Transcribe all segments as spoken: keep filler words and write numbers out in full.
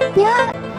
にゃー。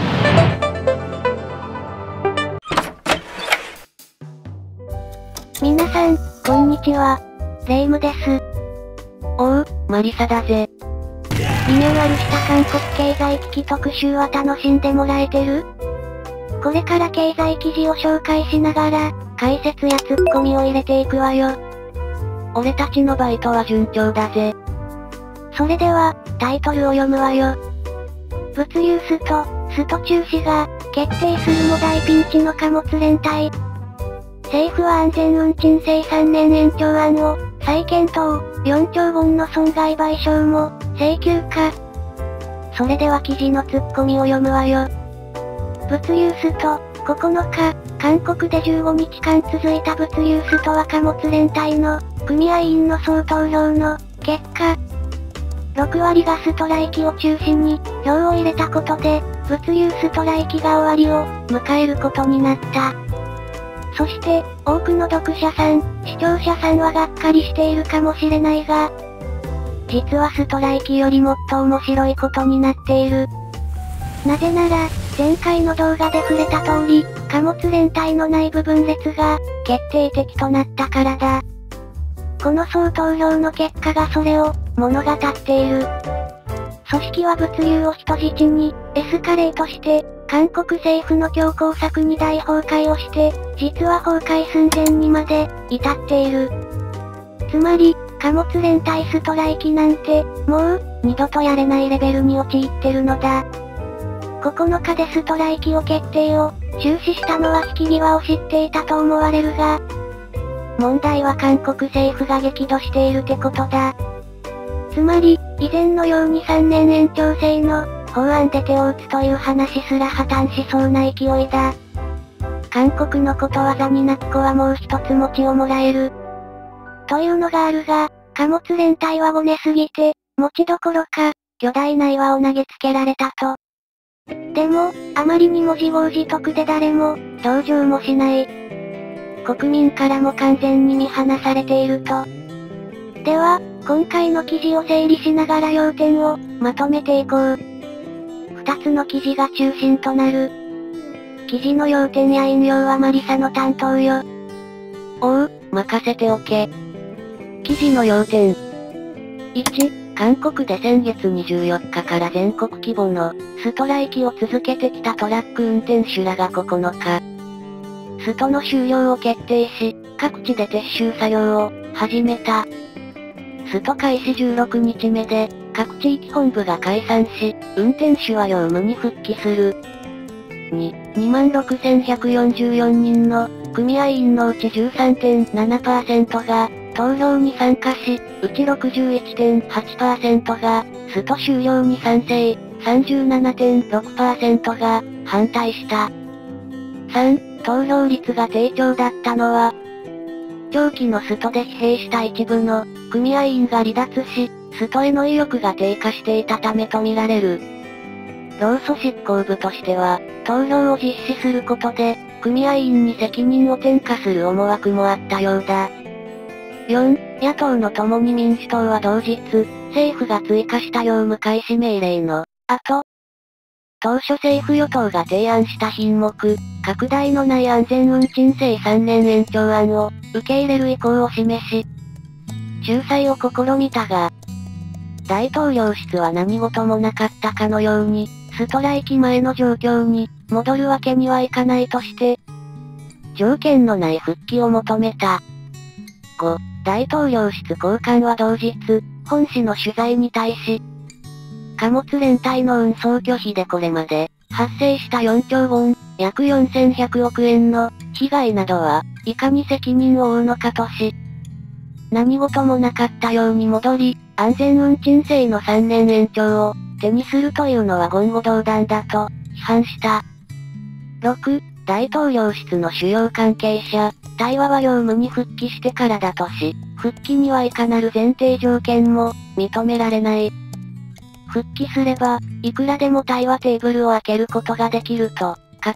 皆さん、こんにちは。レイムです。 おう、マリサだぜ。 リニューアルした韓国経済危機特集は楽しんでもらえてる？これから経済記事を紹介しながら、解説やツッコミを入れていくわよ。 俺たちのバイトは順調だぜ。 それでは、タイトルを読むわよ。物流スト、スト中止が、決定するも大ピンチの貨物連帯。政府は安全運賃制さんねん延長案を、再検討、よんちょうウォンの損害賠償も、請求か。それでは記事のツッコミを読むわよ。物流スト、ここのか、韓国でじゅうごにちかん続いた物流ストは貨物連帯の、組合員の総投票の、結果、ろくわりがストライキを中心に、票を入れたことで、物流ストライキが終わりを、迎えることになった。そして、多くの読者さん、視聴者さんはがっかりしているかもしれないが、実はストライキよりもっと面白いことになっている。なぜなら、前回の動画で触れた通り、貨物連帯の内部分裂が、決定的となったからだ。この総投票の結果がそれを、物語っている。組織は物流を人質に、エスカレートして、韓国政府の強硬策に大崩壊をして、実は崩壊寸前にまで、至っている。つまり、貨物連帯ストライキなんて、もう、二度とやれないレベルに陥ってるのだ。ここのかでストライキを決定を、中止したのは引き際を知っていたと思われるが、問題は韓国政府が激怒しているってことだ。つまり、以前のようにさんねん延長制の、法案で手を打つという話すら破綻しそうな勢いだ。韓国のことわざになっこはもう一つ餅をもらえる。というのがあるが、貨物連帯はごねすぎて、餅どころか、巨大な岩を投げつけられたと。でも、あまりにも自業自得で誰も、同情もしない。国民からも完全に見放されていると。では、今回の記事を整理しながら要点を、まとめていこう。二つの記事が中心となる。記事の要点や引用はマリサの担当よ。 おう、任せておけ。記事の要点。いち、韓国で先月にじゅうよっかから全国規模のストライキを続けてきたトラック運転手らがここのか、ストの終了を決定し、各地で撤収作業を始めた。スト開始じゅうろくにちめで、各地域本部が解散し、運転手は業務に復帰する。に、にまんろくせんひゃくよんじゅうよんにんの組合員のうち じゅうさんてんななパーセント が投票に参加し、うち ろくじゅういちてんはちパーセント がスト終了に賛成、さんじゅうななてんろくパーセント が反対した。さん、投票率が低調だったのは、長期のストで疲弊した一部の組合員が離脱し、ストへの意欲が低下していたためとみられる。労組執行部としては、投票を実施することで、組合員に責任を転嫁する思惑もあったようだ。よん、野党の共に民主党は同日、政府が追加した業務開始命令の後、当初政府与党が提案した品目、拡大のない安全運賃制さんねん延長案を受け入れる意向を示し、仲裁を試みたが、大統領室は何事もなかったかのように、ストライキ前の状況に戻るわけにはいかないとして、条件のない復帰を求めた。ご、大統領室高官は同日、本紙の取材に対し、貨物連帯の運送拒否でこれまで発生したよんちょうウォン、約よんせんひゃくおくえんの被害などはいかに責任を負うのかとし、何事もなかったように戻り、安全運賃制のさんねん延長を手にするというのは言語道断だと批判した。ろく、大統領室の主要関係者、対話は業務に復帰してからだとし、復帰にはいかなる前提条件も認められない。復帰すれば、いくらでも対話テーブルを開けることができると語った。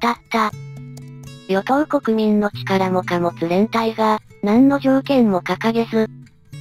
与党国民の力も貨物連帯が何の条件も掲げず、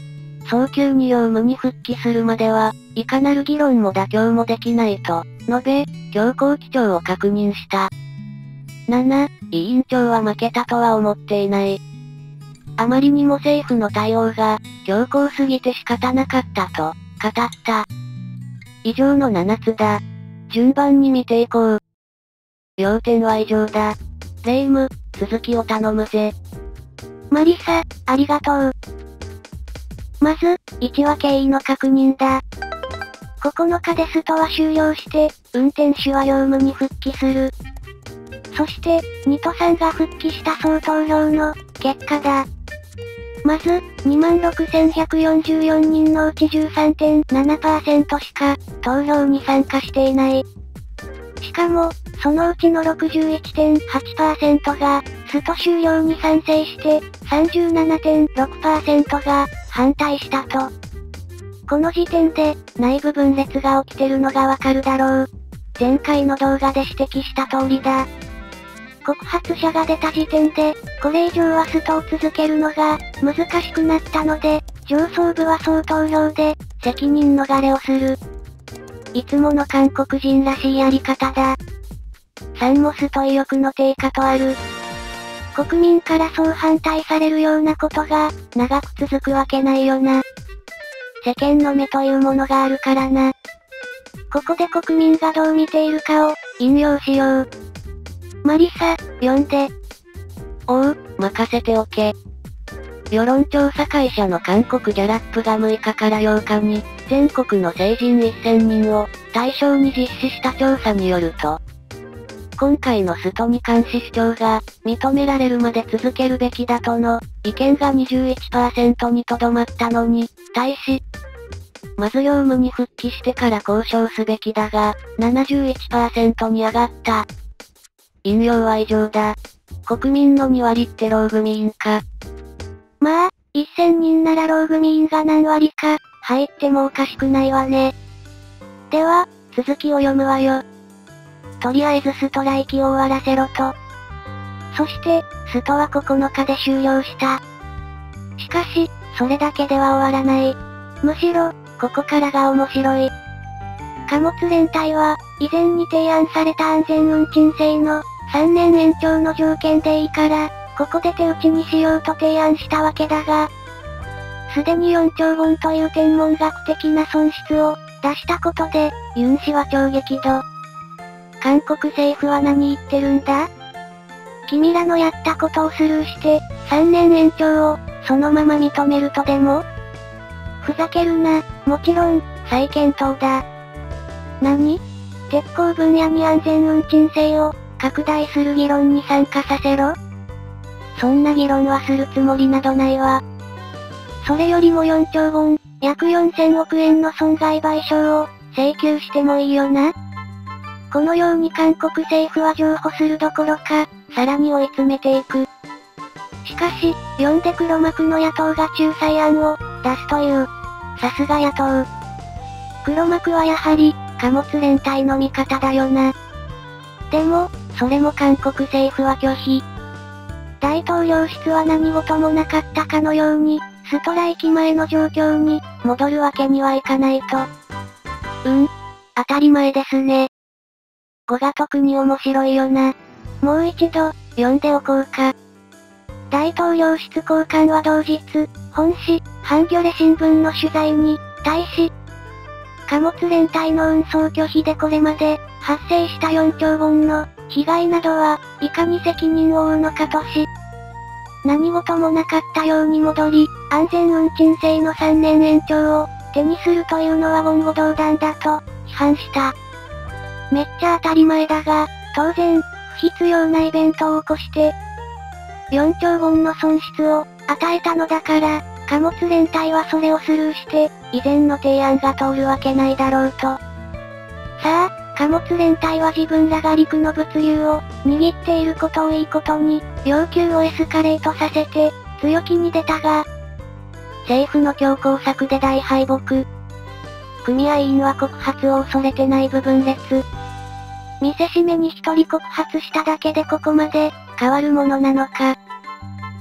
早急に業務に復帰するまでは、いかなる議論も妥協もできないと、述べ、強行基調を確認した。なな、委員長は負けたとは思っていない。あまりにも政府の対応が、強硬すぎて仕方なかったと、語った。以上のななつだ。順番に見ていこう。要点は以上だ。霊夢、続きを頼むぜ。 マリサ、ありがとう。まず、いちは経緯の確認だ。ここのかでストは終了して、運転手は業務に復帰する。そして、にとさんが復帰した総投票の結果だ。まず、にまんろくせんひゃくよんじゅうよんにんのうち じゅうさんてんななパーセント しか、投票に参加していない。しかも、そのうちの ろくじゅういちてんはちパーセント が、スト終了に賛成して、さんじゅうななてんろくパーセント が、反対したと。この時点で、内部分裂が起きてるのがわかるだろう。前回の動画で指摘した通りだ。告発者が出た時点で、これ以上はストを続けるのが、難しくなったので、上層部は総投票で、責任逃れをする。いつもの韓国人らしいやり方だ。さんもスト意欲の低下とある。国民からそう反対されるようなことが、長く続くわけないよな。世間の目というものがあるからな。ここで国民がどう見ているかを、引用しよう。マリサ、読んで。 おう、任せておけ。世論調査会社の韓国ギャラップがむいかからようかに、全国の成人せんにんを対象に実施した調査によると、今回のストに関し主張が認められるまで続けるべきだとの意見が にじゅういちパーセント にとどまったのに対し、まず業務に復帰してから交渉すべきだが ななじゅういちパーセント に上がった。引用は以上だ。国民のにわりって労組員か。 まあ、せんにんなら労組員が何割か入ってもおかしくないわね。では、続きを読むわよ。とりあえずストライキを終わらせろと。そして、ストはここのかで終了した。しかし、それだけでは終わらない。むしろ、ここからが面白い。貨物連隊は、以前に提案された安全運賃制のさんねん延長の条件でいいから、ここで手打ちにしようと提案したわけだが、すでによんちょうウォンという天文学的な損失を出したことで、ユン氏は超激怒。韓国政府は何言ってるんだ？君らのやったことをスルーして、さんねん延長を、そのまま認めるとでも？ふざけるな、もちろん、再検討だ。何？鉄鋼分野に安全運賃制を、拡大する議論に参加させろ？そんな議論はするつもりなどないわ。それよりもよんちょうウォン、約よんせんおくえんの損害賠償を、請求してもいいよな。このように韓国政府は譲歩するどころか、さらに追い詰めていく。しかし、読んで黒幕の野党が仲裁案を出すという。さすが野党。黒幕はやはり、貨物連隊の味方だよな。でも、それも韓国政府は拒否。大統領室は何事もなかったかのように、ストライキ前の状況に、戻るわけにはいかないと。うん。当たり前ですね。ごが特に面白いよな。もう一度、読んでおこうか。大統領室高官は同日、本紙、ハンギョレ新聞の取材に、対し、貨物連隊の運送拒否でこれまで、発生したよんちょうウォンの、被害などは、いかに責任を負うのかとし、何事もなかったように戻り、安全運賃制のさんねん延長を、手にするというのは言語道断だと、批判した。めっちゃ当たり前だが、当然、不必要なイベントを起こして、よんちょうウォンの損失を、与えたのだから、貨物連隊はそれをスルーして、以前の提案が通るわけないだろうと。さあ、貨物連隊は自分らが陸の物流を、握っていることをいいことに、要求をエスカレートさせて、強気に出たが、政府の強硬策で大敗北。組合員は告発を恐れてない部分裂。見せしめに一人告発しただけでここまで、変わるものなのか。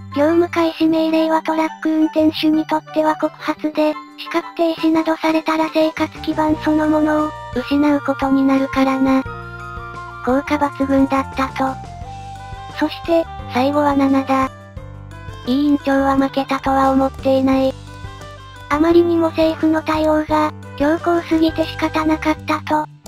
業務開始命令はトラック運転手にとっては告発で、資格停止などされたら生活基盤そのものを失うことになるからな。効果抜群だったと。そして、最後はななだ。委員長は負けたとは思っていない。あまりにも政府の対応が、強硬すぎて仕方なかったと、語った。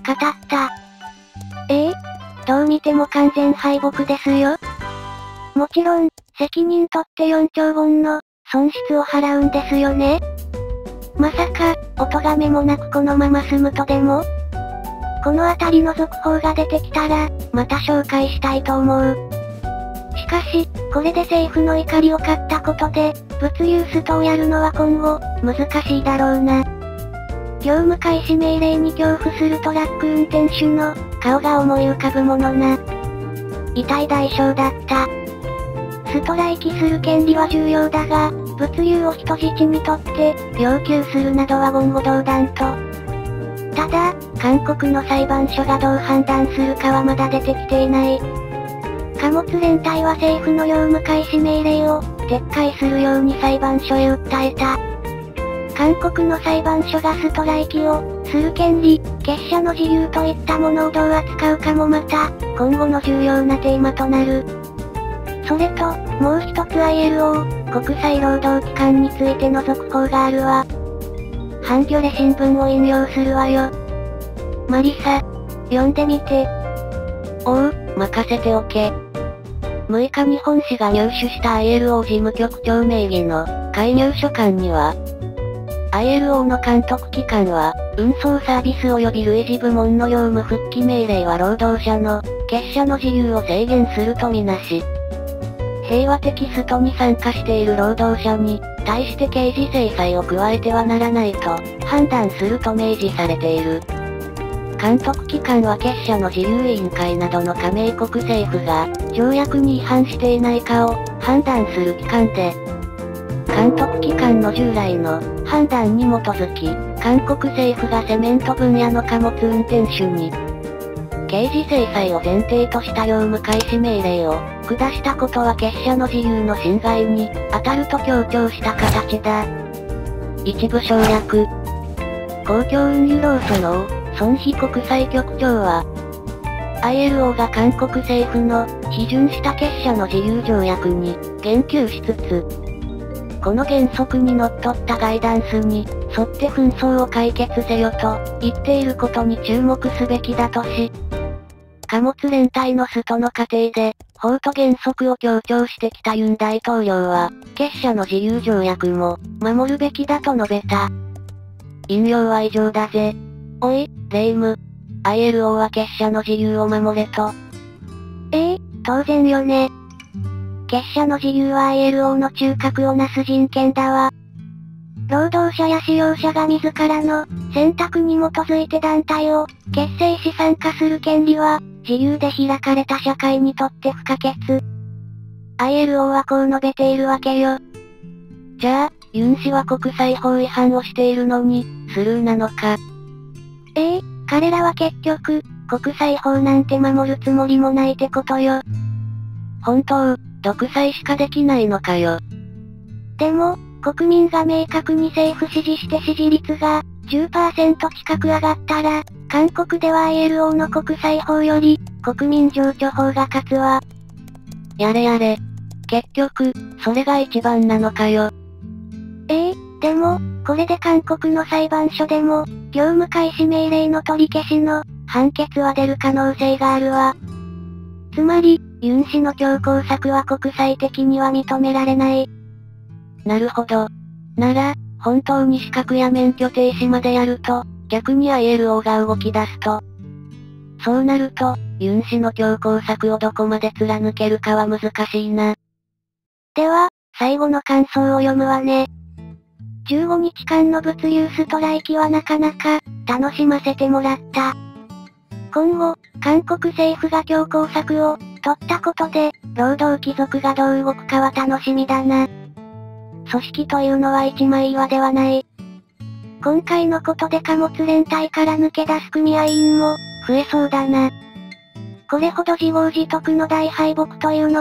ええ？どう見ても完全敗北ですよ。もちろん、責任取ってよんちょうウォンの、損失を払うんですよね。まさか、お咎めもなくこのまま済むとでも？このあたりの続報が出てきたら、また紹介したいと思う。しかし、これで政府の怒りを買ったことで、物流ストをやるのは今後、難しいだろうな。業務開始命令に恐怖するトラック運転手の、顔が思い浮かぶものな。痛い代償だった。ストライキする権利は重要だが、物流を人質にとって、要求するなどは言語道断と。ただ、韓国の裁判所がどう判断するかはまだ出てきていない。貨物連帯は政府の業務開始命令を、撤回するように裁判所へ訴えた。韓国の裁判所がストライキを、する権利、結社の自由といったものをどう扱うかもまた、今後の重要なテーマとなる。それと、もう一つ アイエルオー、国際労働機関についての続報があるわ。ハンギョレ新聞を引用するわよ。マリサ、読んでみて。 おう、任せておけ。むいか日本紙が入手した アイエルオー 事務局長名義の介入書簡には、アイエルオー の監督機関は、運送サービス及び類似部門の業務復帰命令は労働者の、結社の自由を制限するとみなし、平和的ストに参加している労働者に、対して刑事制裁を加えてはならないと、判断すると明示されている。監督機関は結社の自由委員会などの加盟国政府が、条約に違反していないかを、判断する機関で、監督機関の従来の判断に基づき、韓国政府がセメント分野の貨物運転手に、刑事制裁を前提とした業務開始命令を下したことは結社の自由の侵害に当たると強調した形だ。一部省略。公共運輸労組の孫飛国際局長は、アイエルオー が韓国政府の批准した結社の自由条約に言及しつつ、この原則にのっとったガイダンスに沿って紛争を解決せよと言っていることに注目すべきだとし、貨物連帯のストの過程で、法と原則を強調してきたユン大統領は、結社の自由条約も、守るべきだと述べた。引用は以上だぜ。おい、レイム。アイエルオー は結社の自由を守れと。 ええ、当然よね。結社の自由は アイエルオー の中核をなす人権だわ。労働者や使用者が自らの選択に基づいて団体を結成し参加する権利は、自由で開かれた社会にとって不可欠。アイエルオー はこう述べているわけよ。 じゃあ、ユン氏は国際法違反をしているのに、スルーなのか。 ええ、彼らは結局、国際法なんて守るつもりもないってことよ。 本当、独裁しかできないのかよ。 でも、国民が明確に政府支持して支持率が じゅっパーセント 近く上がったら、韓国では アイエルオー の国際法より、国民情緒法が勝つわ。 やれやれ。結局、それが一番なのかよ。 ええ、でも、これで韓国の裁判所でも、業務開始命令の取り消しの、判決は出る可能性があるわ。つまり、ユン氏の強硬策は国際的には認められない。 なるほど。なら、本当に資格や免許停止までやると、逆に アイエルオー が動き出すと。そうなると、ユン氏の強硬策をどこまで貫けるかは難しいな。 では、最後の感想を読むわね。じゅうごにちかんの物流ストライキはなかなか、楽しませてもらった。今後、韓国政府が強硬策を、取ったことで、労働貴族がどう動くかは楽しみだな。組織というのは一枚岩ではない。今回のことで貨物連帯から抜け出す組合員も、増えそうだな。これほど自業自得の大敗北というのも、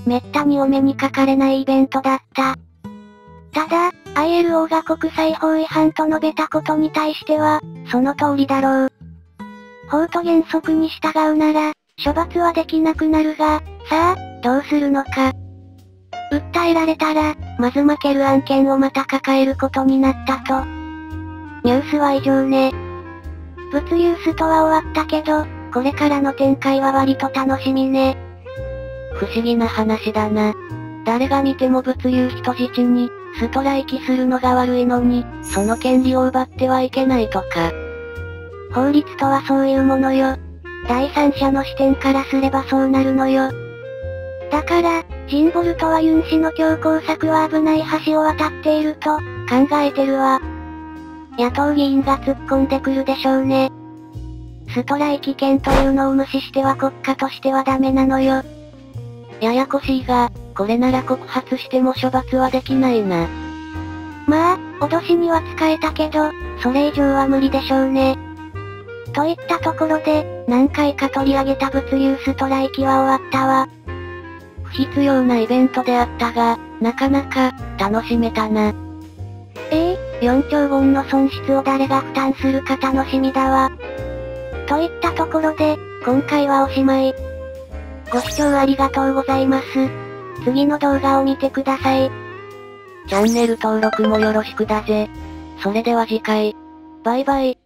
めったにお目にかかれないイベントだった。ただ、アイエルオー が国際法違反と述べたことに対しては、その通りだろう。法と原則に従うなら、処罰はできなくなるが、さあ、どうするのか。訴えられたら、まず負ける案件をまた抱えることになったと。ニュースは以上ね。物流ストは終わったけど、これからの展開は割と楽しみね。 不思議な話だな。誰が見ても物流人質に、ストライキするのが悪いのに、その権利を奪ってはいけないとか。 法律とはそういうものよ。第三者の視点からすればそうなるのよ。だから、ジンボルトはユン氏の強硬策は危ない橋を渡っていると、考えてるわ。野党議員が突っ込んでくるでしょうね。ストライキ権というのを無視しては国家としてはダメなのよ。 ややこしいが、これなら告発しても処罰はできないな。 まあ、脅しには使えたけど、それ以上は無理でしょうね。といったところで、何回か取り上げた物流ストライキは終わったわ。 不必要なイベントであったが、なかなか、楽しめたな。 ええ、よんちょうウォンの損失を誰が負担するか楽しみだわ。といったところで、今回はおしまい。ご視聴ありがとうございます。次の動画を見てください。 チャンネル登録もよろしくだぜ。それでは次回。バイバイ。